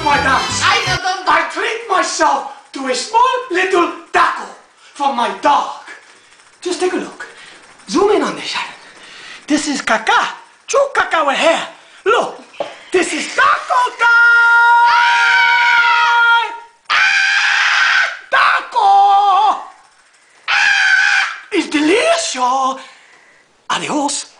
my dance. I treat myself to a small little taco from my dog. Just take a look. Zoom in on this, Sharon. This is Caca. True Caca with hair. Look, this is taco time! Taco! It's delicious. Adios.